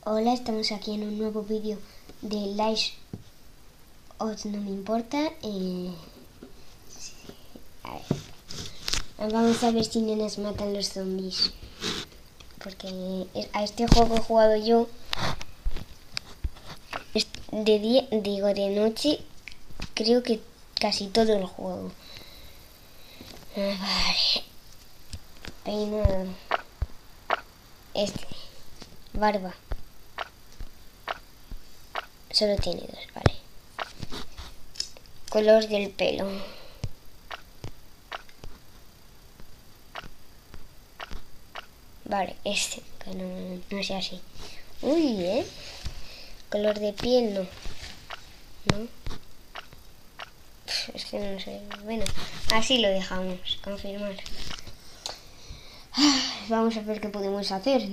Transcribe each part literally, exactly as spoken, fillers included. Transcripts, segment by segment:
Hola, estamos aquí en un nuevo vídeo de Lies Os No Me Importa. Eh, a ver. Vamos a ver si nenas matan los zombies. Porque a este juego he jugado yo de día, digo de noche, creo que casi todo el juego. Vale. Peinado. Este. Barba. Solo tiene dos, vale. Color del pelo. Vale, este, que no, no sea así. Uy, ¿eh? Color de piel, no. ¿No? Es que no sé. Bueno, así lo dejamos. Confirmar. Vamos a ver qué podemos hacer.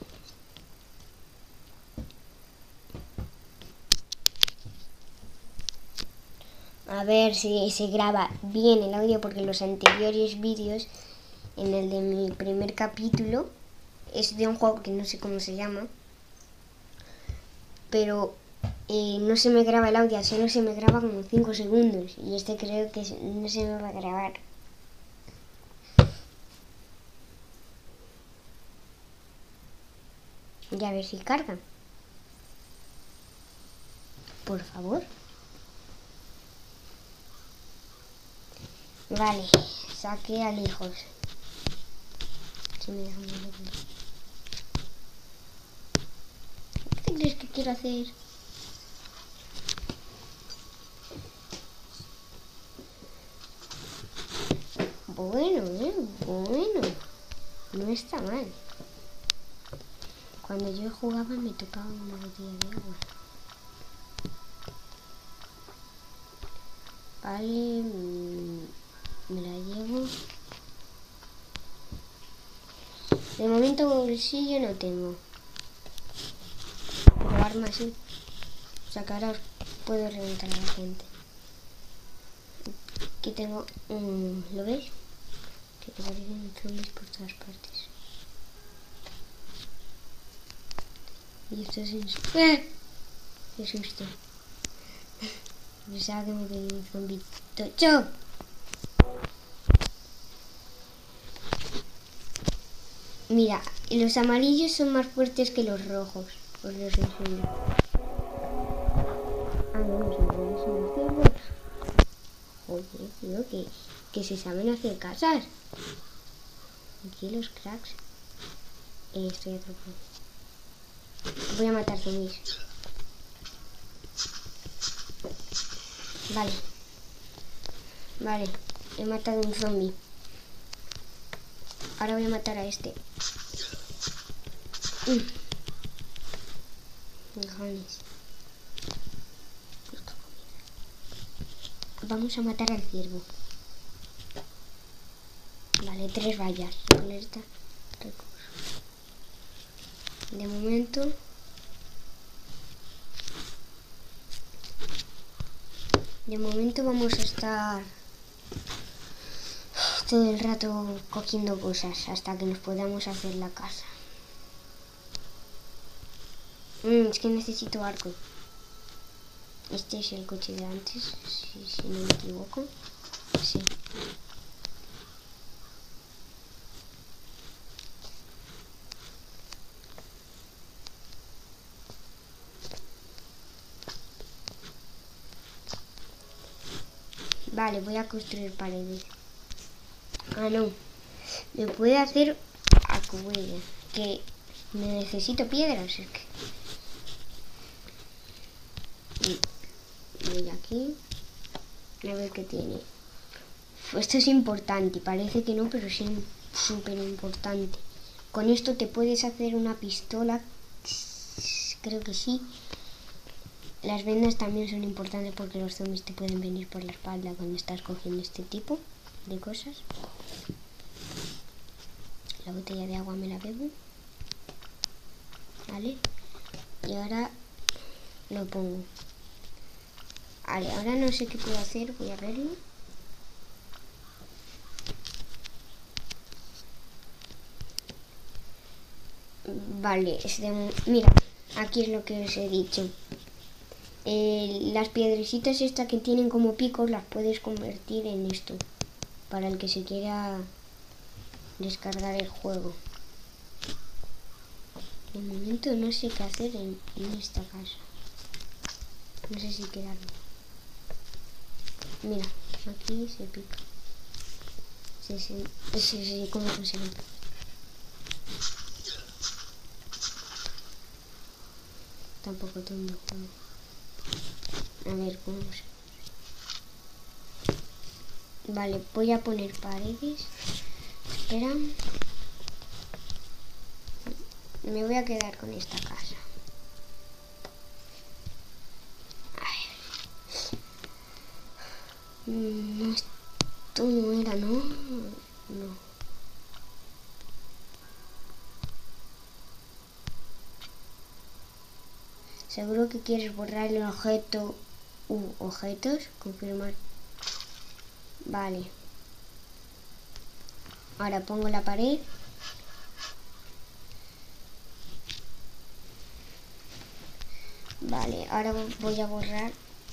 A ver si se graba bien el audio, porque los anteriores vídeos, en el de mi primer capítulo, es de un juego que no sé cómo se llama, pero eh, no se me graba el audio, solo se me graba como cinco segundos, y este creo que no se me va a grabar. Y a ver si carga. Por favor. Vale, saqué a lejos. Si me dejan verlo. ¿Qué te crees que quiero hacer? Bueno, eh, bueno. No está mal. Cuando yo jugaba me tocaba una botella de agua. Vale, me la llevo. De momento bolsillo no tengo. Pero arma sí. O sea que ahora puedo reventar a la gente. Aquí tengo un... ¿Lo ves? Que te parecen zombies por todas partes. Y esto es en... ¡Eh! ¡Qué susto! Pensaba que me pedí un zombie tocho. Mira, los amarillos son más fuertes que los rojos. Os los enseño. Ah, no, los amarillos son los ciervos. Joder, tío, que, que se saben hacer casas. Aquí los cracks. Eh, estoy atrapado. Voy a matar zombies. Vale. Vale. He matado un zombie. Ahora voy a matar a este. Mm. Cojones. Vamos a matar al ciervo. Vale, tres vallas. Recolecta recursos. De momento... De momento vamos a estar todo el rato cogiendo cosas hasta que nos podamos hacer la casa. Mm, es que necesito arco. Este es el coche de antes, si, si no me equivoco. Sí. Vale, voy a construir paredes. Ah, no. Me puede hacer acuella. Que necesito piedras. Es que... Voy aquí. A ver qué tiene. Esto es importante. Parece que no, pero es súper importante. Con esto te puedes hacer una pistola. Creo que sí. Las vendas también son importantes porque los zombies te pueden venir por la espalda cuando estás cogiendo este tipo de cosas. La botella de agua me la bebo. Vale. Y ahora lo pongo. Vale, ahora no sé qué puedo hacer. Voy a verlo. Vale, es de... Mira, aquí es lo que os he dicho. Eh, las piedrecitas estas que tienen como picos las puedes convertir en esto. Para el que se quiera descargar el juego. De momento no sé qué hacer en, en esta casa. No sé si quedarme. Mira, aquí se pica. Sí, sí, sí, sí, ¿cómo conseguir? Tampoco tengo juego. A ver, ¿cómo se? Vale, voy a poner paredes. Espera. Me voy a quedar con esta casa. A ver. No, esto no era, ¿no? No. Seguro que quieres borrar el objeto u objetos. Confirmar. Vale. Ahora pongo la pared. Vale, ahora voy a borrar.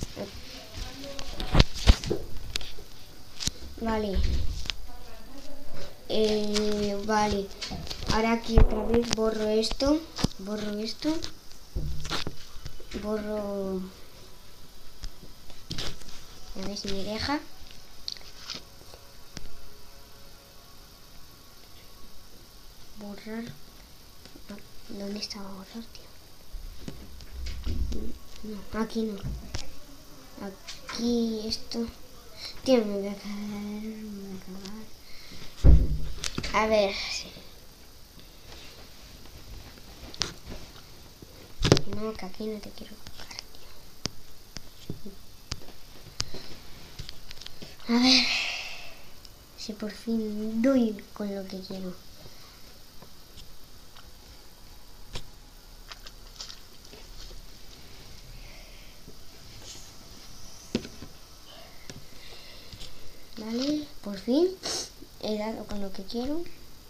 Vale. Eh, vale. Ahora aquí otra vez borro esto. Borro esto. Borro. A ver si me deja. Borrar. ¿Dónde estaba borrar, tío? No, aquí no. Aquí esto. Tío, me voy a cagar. Me voy a cagar. A ver. No, que aquí no te quiero cagar, tío. A ver. Si por fin doy con lo que quiero. Vale, por fin he dado con lo que quiero.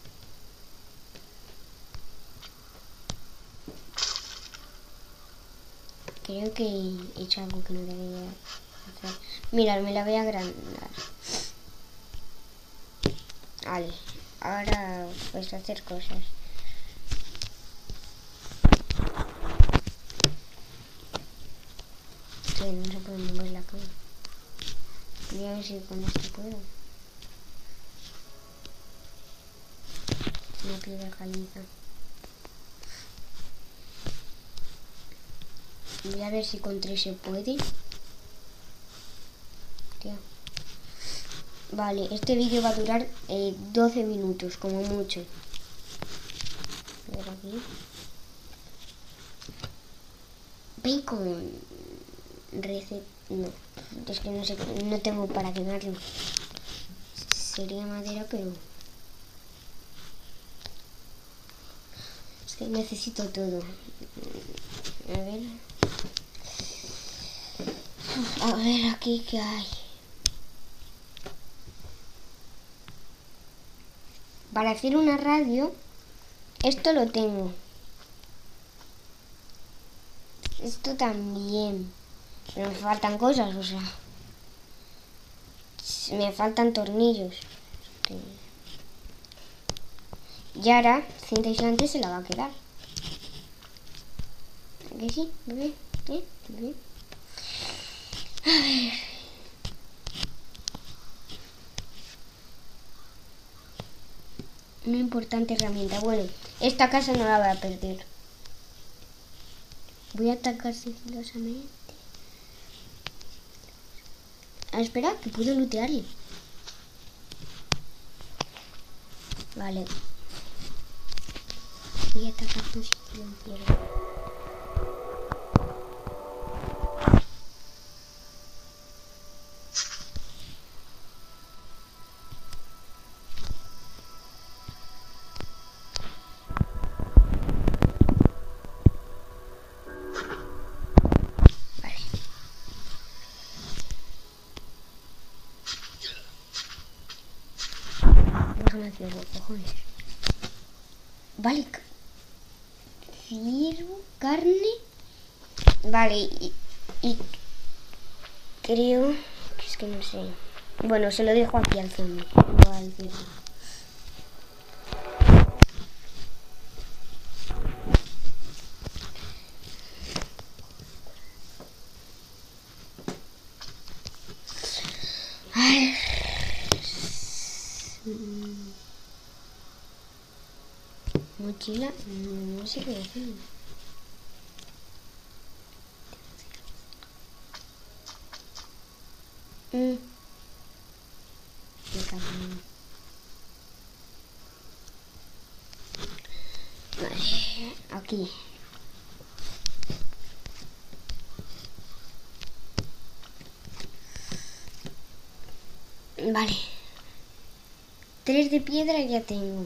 Creo que he hecho algo que no debería hacer. Mirad, me la voy a agrandar. Vale, ahora pues hacer cosas. Sí, no se puede mover la cama. Voy a ver si con esto puedo. Una piedra caliza. Voy a ver si con tres se puede. Tío. Vale, este vídeo va a durar eh, doce minutos, como mucho. A ver aquí. Bacon. Receta. No, es que no sé, no tengo para quemarlo. Sería madera, pero... Es que necesito todo. A ver. A ver aquí qué hay. Para hacer una radio, esto lo tengo. Esto también. Pero me faltan cosas, o sea. Me faltan tornillos. Y ahora, cinta aislante se la va a quedar. ¿A que sí, bebé? ¿Eh? ¿Bebé? A ver. Una importante herramienta. Bueno, esta casa no la voy a perder. Voy a atacar sigilosamente. Ah, espera, que puedo lootearle. Vale. Voy a atacar tu sigilo entero. Déjame hacerlo, cojones. Vale. ciervo, carne. Vale, y, y creo que es que no sé. Bueno, se lo dejo aquí al zombie. No al ciervo. Mochila, no sé qué hacer. Mm. Vale, aquí. Vale. Tres de piedra ya tengo.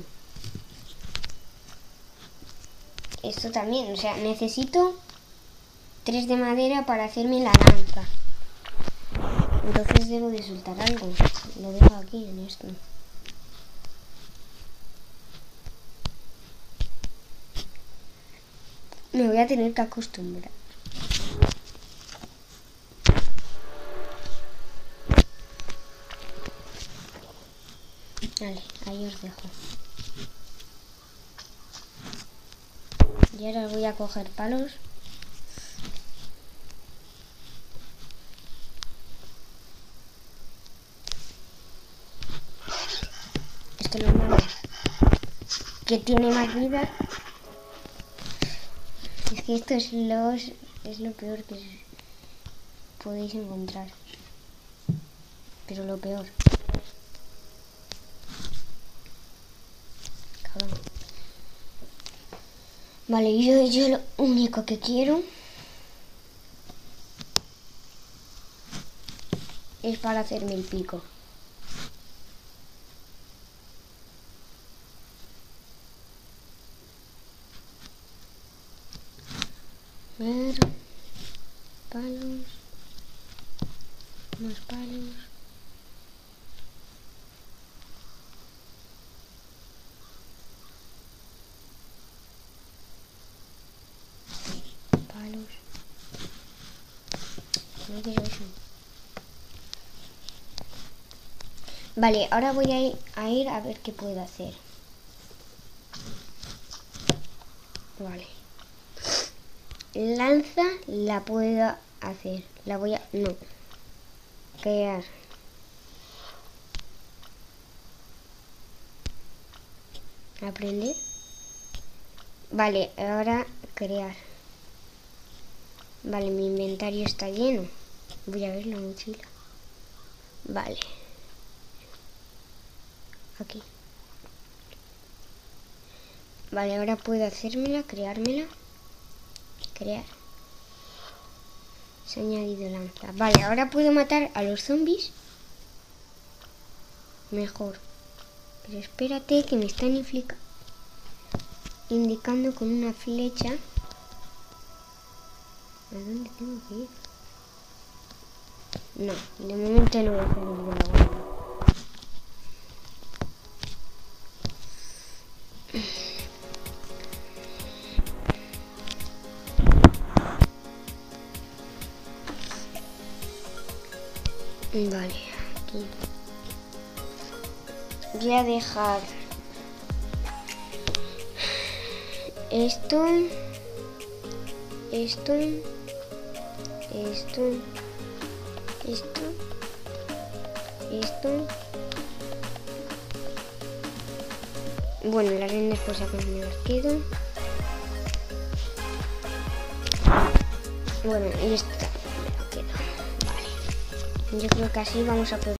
Esto también, o sea, necesito tres de madera para hacerme la lanza. Entonces debo de soltar algo. Lo dejo aquí en esto. Me voy a tener que acostumbrar. Vale, ahí os dejo. Y ahora voy a coger palos. Es que lo malo que tiene más vida. Es que esto es lo, es lo peor que podéis encontrar. Pero lo peor. Cabrón. Vale, yo, yo lo único que quiero es para hacerme el pico. A ver, palos, más palos. Palos. No quiero eso. Vale, ahora voy a ir, a ir a ver qué puedo hacer. Vale. Lanza la puedo hacer. La voy a... No. Crear. Aprender. Vale, ahora crear. Vale, mi inventario está lleno. Voy a ver la mochila. Vale. Aquí. Vale, ahora puedo hacérmela, creármela. Crear. Se ha añadido lanza. Vale, ahora puedo matar a los zombies. Mejor. Pero espérate que me están inflica indicando con una flecha. ¿A dónde tengo que ir? No, de momento no voy a salir de la guardia. Vale, aquí. Voy a dejar esto, esto, esto, esto, esto. Bueno, las rendas pues acá me las quedo. Bueno, y esta me la quedo. Vale. Yo creo que así vamos a poder